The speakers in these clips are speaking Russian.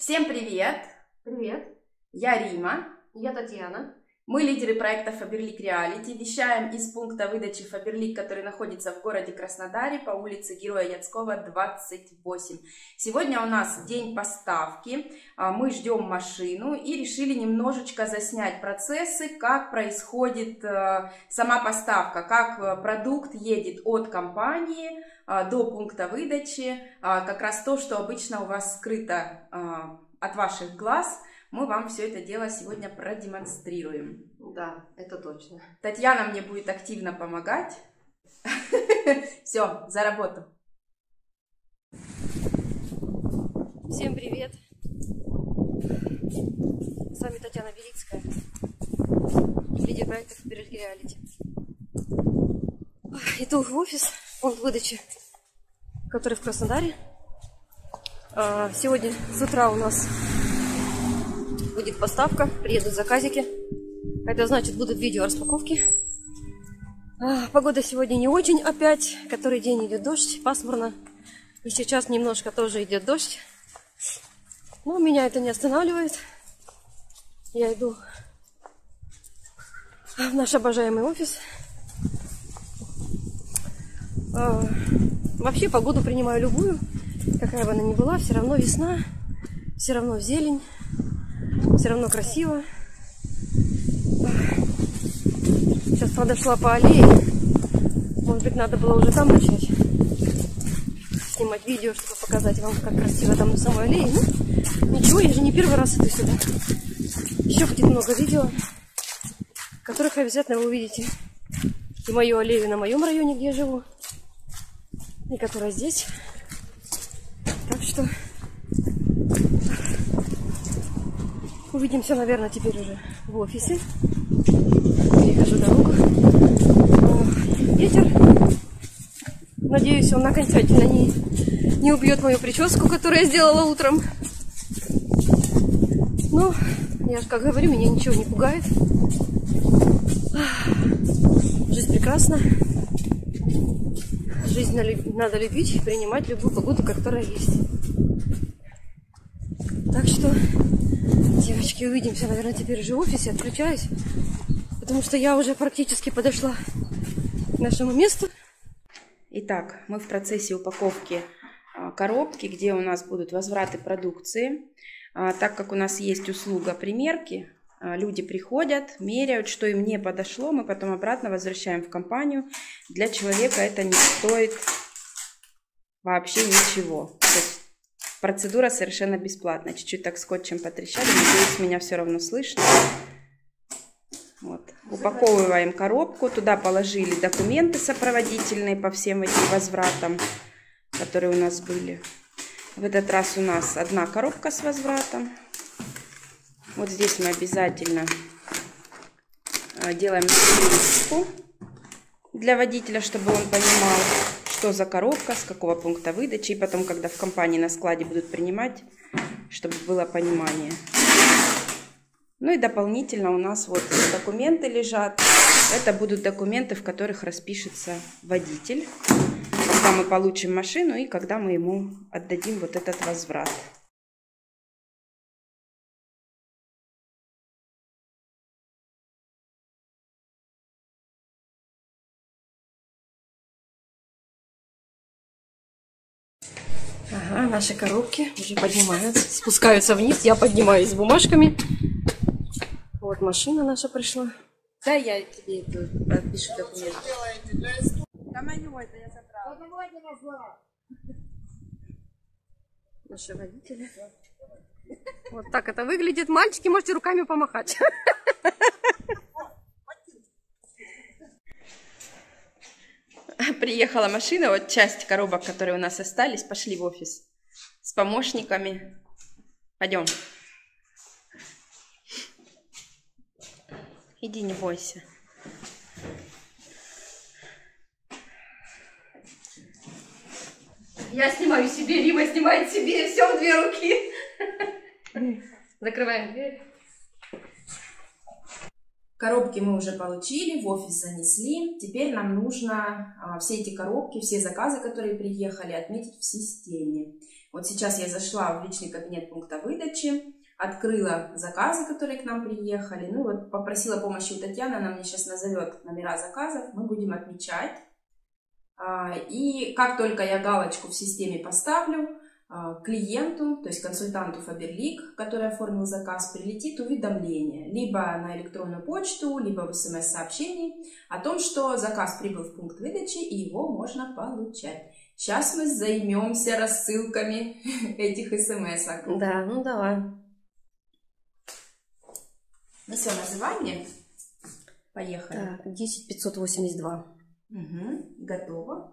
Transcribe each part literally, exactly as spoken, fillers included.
Всем привет! Привет! Я Рима. Я Татьяна. Мы лидеры проекта Faberlic Reality. Вещаем из пункта выдачи Faberlic, который находится в городе Краснодаре по улице Героя Яцкова, двадцать восемь. Сегодня у нас день поставки. Мы ждем машину и решили немножечко заснять процессы, как происходит сама поставка, как продукт едет от компании до пункта выдачи. Как раз то, что обычно у вас скрыто от ваших глаз. Мы вам все это дело сегодня продемонстрируем. Да, это точно. Татьяна мне будет активно помогать. Все, за работу. Всем привет. С вами Татьяна Белицкая, лидер проекта Faberlic Reality. Иду в офис, пункт выдачи, который в Краснодаре. Сегодня с утра у нас будет поставка, приедут заказики. Это значит, будут видео распаковки. А, погода сегодня не очень опять. Который день идет дождь, пасмурно. И сейчас немножко тоже идет дождь. Но меня это не останавливает. Я иду в наш обожаемый офис. А, вообще погоду принимаю любую, какая бы она ни была. Все равно весна, все равно зелень. Все равно красиво. Сейчас подошла по аллее. Может быть, надо было уже там начать снимать видео, чтобы показать вам, как красиво там на самой аллее. Ну, ничего, я же не первый раз иду сюда. Еще будет много видео, которых обязательно вы увидите. И мою аллею на моем районе, где я живу. И которая здесь. Так что... увидимся, наверное, теперь уже в офисе. Перехожу дорогу. Ветер. Надеюсь, он окончательно не, не убьет мою прическу, которую я сделала утром. Но, я же как говорю, меня ничего не пугает. Жизнь прекрасна. Жизнь надо любить и принимать любую погоду, которая есть. Так что... девочки, увидимся, наверное, теперь уже в офисе. Отключаюсь, потому что я уже практически подошла к нашему месту. Итак, мы в процессе упаковки коробки, где у нас будут возвраты продукции. Так как у нас есть услуга примерки, люди приходят, меряют, что им не подошло, мы потом обратно возвращаем в компанию. Для человека это не стоит вообще ничего. То есть процедура совершенно бесплатная. Чуть-чуть так скотчем потрещали. Надеюсь, меня все равно слышно. Вот. Упаковываем коробку. Туда положили документы сопроводительные по всем этим возвратам, которые у нас были. В этот раз у нас одна коробка с возвратом. Вот здесь мы обязательно делаем списку для водителя, чтобы он понимал, что за коробка, с какого пункта выдачи. И потом, когда в компании на складе будут принимать, чтобы было понимание. Ну и дополнительно у нас вот документы лежат. Это будут документы, в которых распишется водитель, когда мы получим машину и когда мы ему отдадим вот этот возврат. Ага, наши коробки уже поднимаются, спускаются вниз. Я поднимаюсь с бумажками. Вот машина наша пришла. Да, я тебе подпишу документы. Наши водители. Вот так это выглядит. Мальчики, можете руками помахать. Приехала машина, вот часть коробок, которые у нас остались, пошли в офис с помощниками. Пойдем. Иди, не бойся. Я снимаю себе, Рима снимает себе, все в две руки. Закрываем дверь. Коробки мы уже получили, в офис занесли. Теперь нам нужно а, все эти коробки, все заказы, которые приехали, отметить в системе. Вот сейчас я зашла в личный кабинет пункта выдачи, открыла заказы, которые к нам приехали. Ну вот попросила помощи у Татьяны, она мне сейчас назовет номера заказов, мы будем отмечать. И как только я галочку в системе поставлю, клиенту, то есть консультанту Faberlic, который оформил заказ, прилетит уведомление либо на электронную почту, либо в смс-сообщении о том, что заказ прибыл в пункт выдачи и его можно получать. Сейчас мы займемся рассылками этих смс-ок. Да, ну давай. Ну все, называй мне. Поехали. Так, десять пятьсот восемьдесят два. Угу, готово.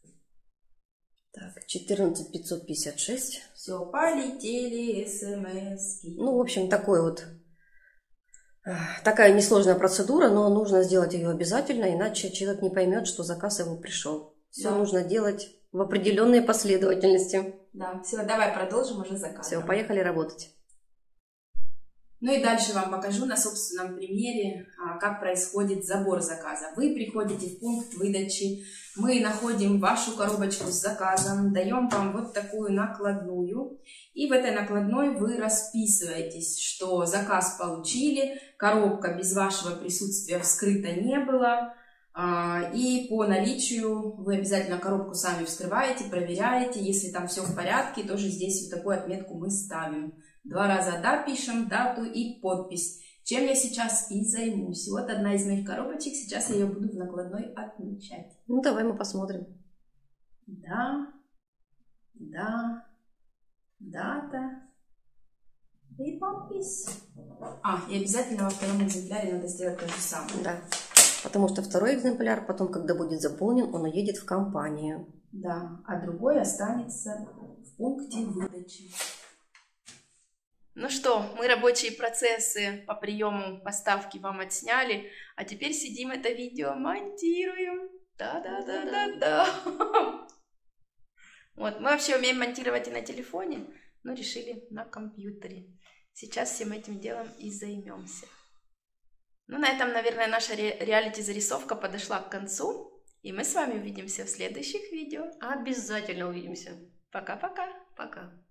Так, четырнадцать пятьсот пятьдесят шесть. Все, полетели смс. Ну, в общем, такой вот, такая несложная процедура, но нужно сделать ее обязательно, иначе человек не поймет, что заказ его пришел. Все да. нужно делать в определенной последовательности. Да, все, давай продолжим уже заказ. Все, поехали работать. Ну и дальше вам покажу на собственном примере, как происходит забор заказа. Вы приходите в пункт выдачи, мы находим вашу коробочку с заказом, даем вам вот такую накладную. И в этой накладной вы расписываетесь, что заказ получили, коробка без вашего присутствия вскрыта не была. И по наличию вы обязательно коробку сами вскрываете, проверяете. Если там все в порядке, тоже здесь вот такую отметку мы ставим. Два раза «да» пишем, дату и подпись. Чем я сейчас и займусь. Вот одна из моих коробочек. Сейчас я ее буду в накладной отмечать. Ну, давай мы посмотрим. Да, да, дата и подпись. А, и обязательно во втором экземпляре надо сделать то же самое. Да, потому что второй экземпляр потом, когда будет заполнен, он уедет в компанию. Да, а другой останется в пункте выдачи. Ну что, мы рабочие процессы по приему поставки вам отсняли, а теперь сидим это видео монтируем. Да-да-да-да-да. Вот, мы вообще умеем монтировать и на телефоне, но решили на компьютере. Сейчас всем этим делом и займемся. Ну, на этом, наверное, наша ре реалити-зарисовка подошла к концу, и мы с вами увидимся в следующих видео. Обязательно увидимся. Пока-пока. Пока.